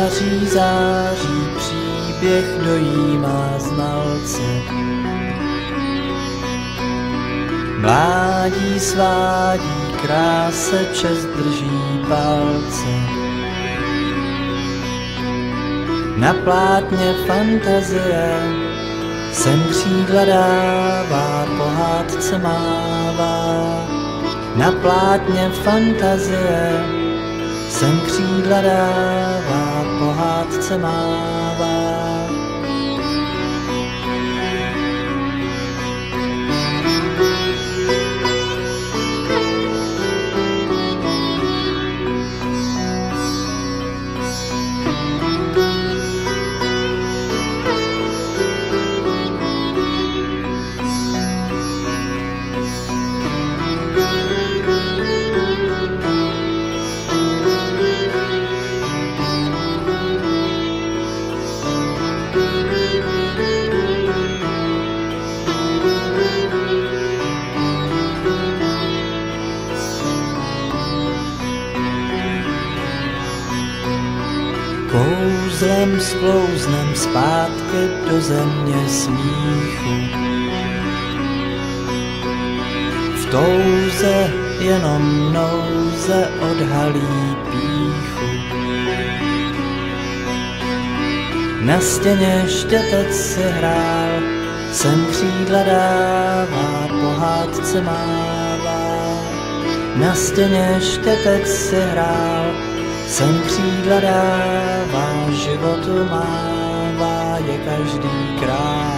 září, září, příběh dojímá znalce. Mládí svádí, kráse čest drží palce. Na plátně fantazie sem křídla dává, pohádce mává. Na plátně fantazie sem křídla dává, pohádce mává. Kouzlem sklouznem zpátky do země smíchu. V touze jenom nouze odhalí pýchu. Na stěně štětec si hrál, sem křídla dává, pohádce mává. Na stěně štětec si hrál, sem křídla dává, životu mává, je každý král.